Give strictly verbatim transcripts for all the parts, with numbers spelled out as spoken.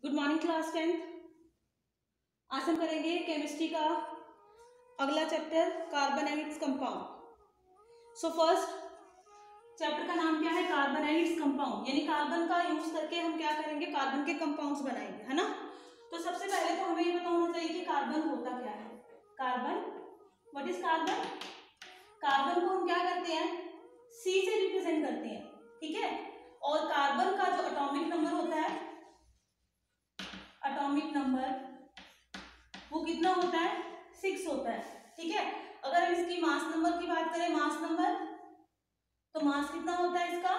Good morning class tenth. आज हम करेंगे केमिस्ट्री का अगला chapter carbon and its compound. So first chapter का नाम क्या है? कार्बन एंड इट्स कंपाउंड, यानी कार्बन का यूज करके हम क्या करेंगे? कार्बन के कंपाउंड्स बनाएंगे, है ना। तो सबसे पहले तो हमें ये पता होना चाहिए कि कार्बन होता क्या है। Carbon, what is carbon? Carbon को हम क्या करते हैं? सी से रिप्रेजेंट करते हैं, ठीक है। और कार्बन का जो एटॉमिक नंबर होता है, एटॉमिक नंबर वो कितना होता है? सिक्स होता है, ठीक है। अगर हम इसकी मास नंबर की बात करें, मास नंबर, तो मास कितना होता है इसका?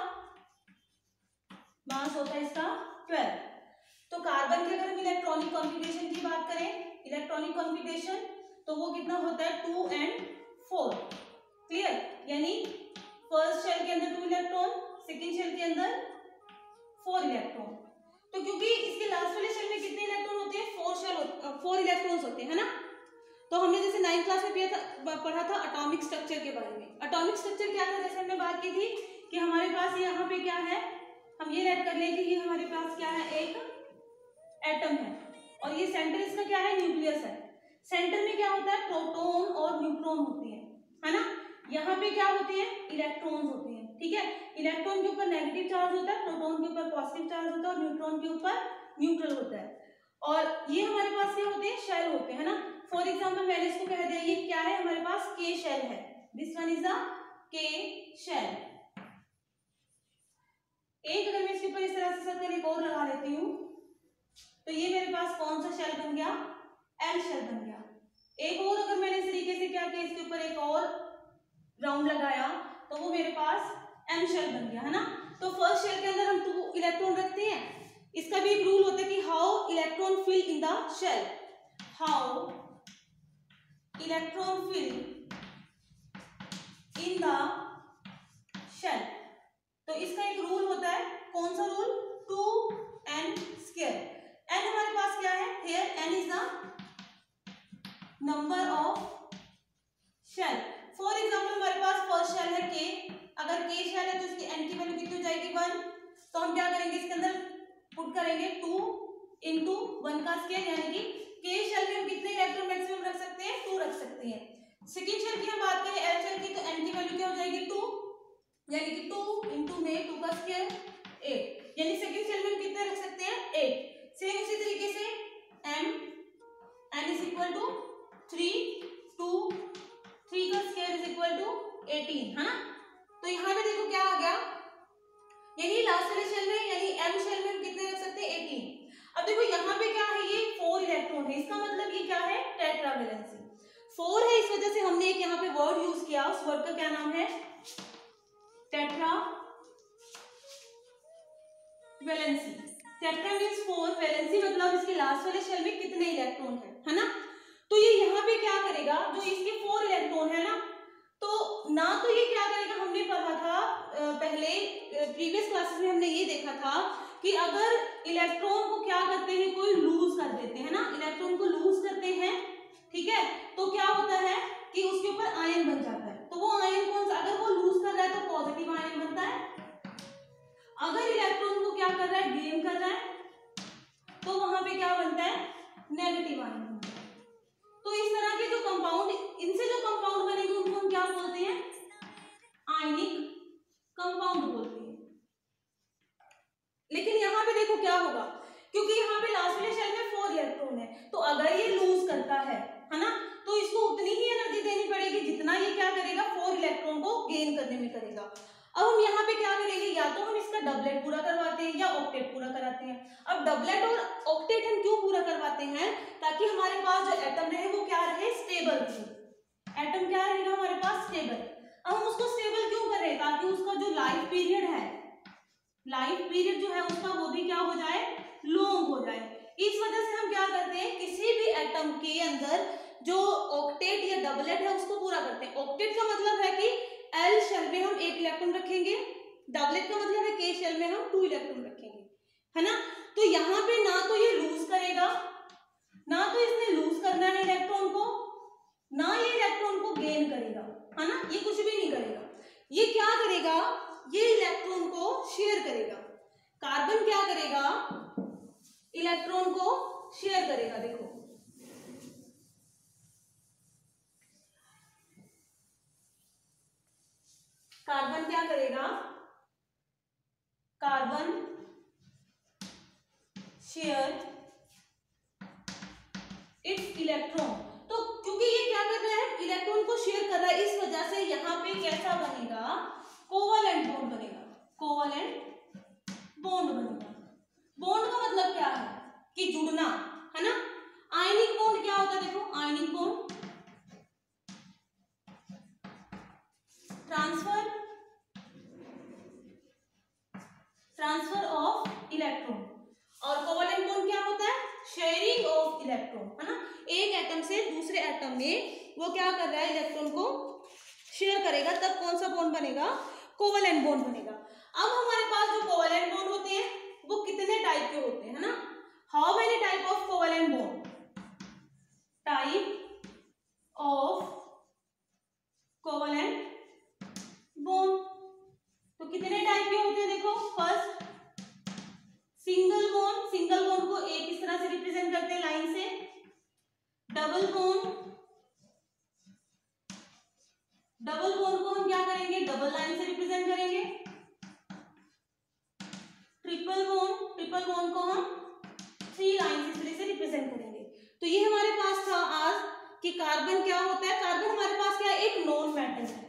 मास होता है इसका ट्वेल्व। तो कार्बन के अगर हम इलेक्ट्रॉनिक कॉन्फिगरेशन की बात करें, इलेक्ट्रॉनिक कॉन्फिगरेशन, तो वो कितना होता है? Two and four. क्लियर? यानी फर्स्ट शेल के अंदर टू इलेक्ट्रॉन, सेकेंड शेल के अंदर फोर इलेक्ट्रॉन। तो क्योंकि इसके लास्ट वाले शेल में कितने इलेक्ट्रॉन होते हैं? फोर शेल, फोर इलेक्ट्रॉन्स होते हैं, है ना। तो हमने जैसे नाइन्थ क्लास में पढ़ा था एटॉमिक स्ट्रक्चर के बारे में। एटॉमिक स्ट्रक्चर क्या था? जैसे हमने बात की थी कि हमारे पास यहाँ पे क्या है, हम ये याद कर लेंगे कि हमारे पास क्या है? एक एटम है और ये सेंटर इसका क्या है? न्यूक्लियस है। सेंटर में क्या होता है? प्रोटॉन और न्यूट्रॉन होते हैं, है ना। यहाँ पे क्या होते हैं? इलेक्ट्रॉन्स होते हैं, ठीक है। इलेक्ट्रॉन के ऊपर नेगेटिव चार्ज होता है, प्रोटॉन के ऊपर पॉजिटिव चार्ज होता है और न्यूट्रॉन के ऊपर न्यूट्रल होता है। और ये हमारे पास क्या होते हैं? शेल होते हैं, है ना। फॉर एग्जाम्पल मैंने इसको कह दिया, ये क्या है? हमारे पास के शेल है। दिस वन इज अ के शेल। एक अगर मैं इसके ऊपर इस तरह से सर्कल एक और लगा लेती हूँ, तो ये मेरे पास कौन सा शेल बन गया? एल शेल बन गया। एक और अगर मैंने इस तरीके से क्या किया, इसके ऊपर एक और राउंड लगाया, तो वो मेरे पास एम शेल बन गया, है ना। तो फर्स्ट शेल के अंदर हम टू इलेक्ट्रॉन रखते हैं। इसका भी एक रूल होता है कि how electron fill in the shell, how electron fill in the shell. तो इसका एक रूल होता है, कौन सा rule? Two n square. N हमारे पास क्या है? Here n is the number of shell. For example हमारे पास फर्स्ट शेल है के, अगर के शेल है तो इसकी एन की वैल्यू कितनी हो जाएगी? वन। तो हम क्या करेंगे? इसके अंदर पुट करेंगे टू इंटू वन का स्क्वायर, यानी कि के शेल में हम कितने इलेक्ट्रॉन मैक्सिमम रख सकते हैं? टू रख सकते हैं। सेकेंड शेल की हम बात करें, एल शेल की, तो एन की वैल्यू क्या हो जाएगी? टू, यानी कि टू इंटू में टू का स्क्वायर एट, यानी सेकेंड शेल में हम कितने रख सकते हैं? एट। सेम इसी तरीके से M, n is equal to three, two, three का square is equal to eighteen, है ना। तो यहाँ पे देखो क्या आ गया, यानी लास्ट वाले शेल में, यानी एम शेल में हम कितने रख सकते हैं? एटीन। अब देखो यहाँ पे क्या है? ये फोर इलेक्ट्रॉन है, इसका मतलब ये क्या है? टेट्रावैलेंसी। फोर है, इस वजह से हमने एक यहाँ पे वर्ड यूज किया, उस वर्ड का क्या नाम है? Tetravalency. Tetra means four, valency मतलब इसके लास्ट वाले शेल में कितने इलेक्ट्रॉन है, है ना। तो ये यहाँ पे क्या करेगा? जो इसके फोर इलेक्ट्रॉन है ना, तो ना तो ये क्या करेगा, हमने पढ़ा था पहले प्रीवियस क्लासेस में, हमने ये देखा था कि अगर इलेक्ट्रॉन को क्या करते हैं, कोई लूज कर देते हैं ना, इलेक्ट्रॉन को लूज करते हैं, ठीक है, तो क्या होता है कि उसके ऊपर आयन बन जाता है। तो वो आयन कौन सा? अगर वो लूज कर रहा है तो पॉजिटिव आयन बनता है, अगर इलेक्ट्रॉन को क्या कर रहा है? गेन कर रहा है, तो वहां पे क्या बनता है? नेगेटिव आयन बनता है। तो इस तरह के जो कंपाउंड, इनसे जो कंपाउंड बनेंगे उनको हम क्या बोलते हैं? आयनिक कंपाउंड बोलते हैं। लेकिन यहाँ पे देखो क्या होगा, क्योंकि यहाँ पे लास्ट वाले शेल में फोर इलेक्ट्रॉन है, तो अगर ये लूज करता है, है ना, तो इसको उतनी ही एनर्जी देनी पड़ेगी जितना ये क्या करेगा? फोर इलेक्ट्रॉन को गेन करने में करेगा। अब हम यहाँ पे क्या करेंगे? या तो हम इसका डबलेट पूरा करवाते हैं या ऑक्टेट पूरा कराते हैं। अब डबलेट और ऑक्टेट हम क्यों पूरा करवाते हैं? ताकि हमारे पास जो एटम रहे वो क्या रहे? स्टेबल रहे। एटम क्या रहेगा हमारे पास? स्टेबल। अब हम उसको स्टेबल क्यों कर रहे हैं? ताकि उसका जो लाइफ पीरियड है, लाइफ पीरियड जो है उसका, वो भी क्या हो जाए? लॉन्ग हो जाए। इस वजह से हम क्या करते हैं? किसी भी एटम के अंदर जो ऑक्टेट या डबलेट है उसको पूरा करते हैं। ऑक्टेट का मतलब है कि एल शेल में हम एक इलेक्ट्रॉन रखेंगे, डबलेट का मतलब है के शेल में हम टू इलेक्ट्रॉन रखेंगे, है ना। तो यहाँ पे ना तो ये लूज करेगा, ना तो इसने लूज करना है इलेक्ट्रॉन को, ना ये इलेक्ट्रॉन को गेन करेगा, है ना, ये कुछ भी नहीं करेगा। ये क्या करेगा? ये इलेक्ट्रॉन को शेयर करेगा। कार्बन क्या करेगा? इलेक्ट्रॉन को शेयर करेगा। देखो कार्बन क्या करेगा, कार्बन शेयर इट्स इलेक्ट्रॉन। तो क्योंकि ये क्या कर रहा है, इलेक्ट्रॉन को शेयर कर रहा है, इस वजह से यहाँ पे कैसा बनेगा, कोवलेंट बॉन्ड बनेगा, कोवलेंट बॉन्ड बनेगा। बॉन्ड का मतलब क्या है कि जुड़ना, है ना। आयनिक बॉन्ड क्या होता है, देखो ionic bond transfer transfer of electron, और कोवलेंट बॉन्ड क्या होता है, शेयरिंग ऑफ इलेक्ट्रॉन, है ना। एक एटम से दूसरे एटम में वो क्या कर रहा है, इलेक्ट्रॉन को शेयर करेगा, तब कौन सा बॉन्ड बनेगा, कोवलेंट बॉन्ड बनेगा। अब हमारे पास जो कोवलेंट बॉन्ड होते हैं वो कितने टाइप के होते हैं, है ना। How many type of covalent bond, type of covalent bond, तो कितने टाइप के होते हैं, देखो first single bond, single bond को एक इस तरह से रिप्रेजेंट करते हैं लाइन से, डबल बॉन्ड, डबल बॉन्ड को हम क्या करेंगे, डबल लाइन से रिप्रेजेंट करेंगे, ट्रिपल बॉन्ड, ट्रिपल बॉन्ड को हम थ्री लाइन से रिप्रेजेंट करेंगे। तो ये हमारे पास था आज कि कार्बन क्या होता है, कार्बन हमारे पास क्या है, एक नॉन मेटल है,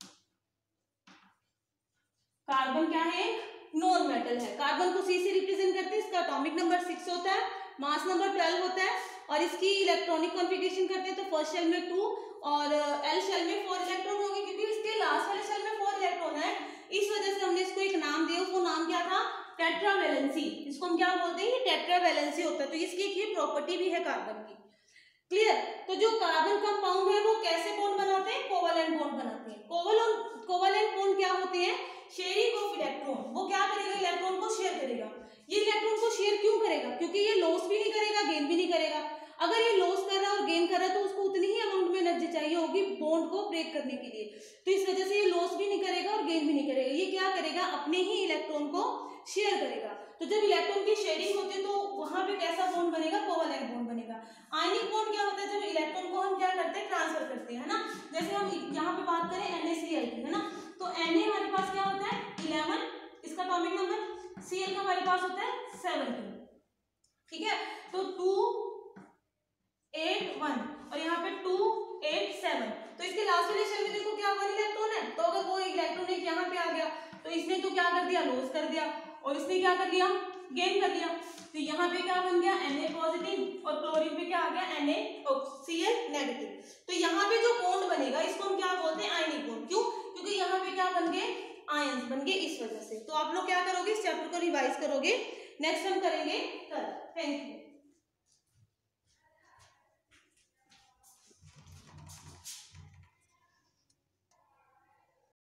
कार्बन क्या है, नॉन मेटल है। कार्बन को सी से रिप्रेजेंट करते हैं, इसका एटॉमिक नंबर सिक्स होता है, मास नंबर ट्वेल्व होता है, और इसकी इलेक्ट्रॉनिक कॉन्फ़िगरेशन करते हैं तो फर्स्ट शेल में टू और एल शेल में फोर इलेक्ट्रॉन होंगे, क्योंकि इसके लास्ट वाले शेल में फोर इलेक्ट्रॉन है, इस वजह से हमने इसको एक नाम दिया, वो नाम क्या था, टेट्रावैलेंसी। इसको हम क्या बोलते हैं, ये टेट्रावैलेंसी होता है। तो इसकी एक ये प्रॉपर्टी भी है कार्बन की, क्लियर। तो जो कार्बन कंपाउंड है वो कैसे बॉन्ड बनाते हैं, कोवलेंट बॉन्ड बनाते हैं। कोवलेंट कोवलेंट बॉन्ड क्या होते हैं, शेयरिंग ऑफ इलेक्ट्रॉन, वो क्या करेगा, इलेक्ट्रॉन को शेयर करेगा। ये इलेक्ट्रॉन को शेयर क्यों करेगा, क्योंकि ये लॉस भी नहीं करेगा, गेन भी नहीं करेगा। अगर ये लॉस कर रहा है और गेन कर रहा है तो उसको उतनी ही अमाउंट में एनर्जी चाहिए होगी बॉन्ड को ब्रेक करने के लिए, तो इस वजह से ये लॉस भी नहीं करेगा और गेन भी नहीं करेगा। ये क्या करेगा, अपने ही इलेक्ट्रॉन को शेयर करेगा। तो जब इलेक्ट्रॉन की शेयरिंग होती है तो वहां पे कैसा बॉन्ड बनेगा, कोवलेंट बॉन्ड बनेगा। आयनिक बॉन्ड क्या होता है, जब इलेक्ट्रॉन को हम क्या करते हैं, ट्रांसफर करते हैं, है ना। जैसे हम यहाँ पे बात करें NaCl की, है ना, तो Na हमारे पास क्या होता है इलेवन, इसका एटॉमिक नंबर, Cl का हमारे पास होता है सेवनटीन, ठीक है। तो टू एट वन और यहाँ पे टू एट सेवन, तो इसके लास्ट वाले शेल में देखो क्या वन इलेक्ट्रॉन है, तो अगर वो इलेक्ट्रॉन एक यहाँ पे आ गया तो इसने तो क्या कर दिया, लॉस कर दिया, और इसने क्या कर लिया, गेन कर लिया। तो यहाँ पे क्या बन गया, Na पॉजिटिव, और क्लोरीन पे क्या आ गया, NaCl नेगेटिव। तो यहाँ पे जो बॉन्ड बनेगा इसको हम क्या बोलते हैं, आयनिक बॉन्ड। क्यों, क्योंकि यहाँ पे क्या बन गए, आयंस बन गए, इस वजह से। तो आप लोग क्या करोगे, इस चैप्टर को रिवाइज करोगे, नेक्स्ट हम करेंगे कल। Thank you.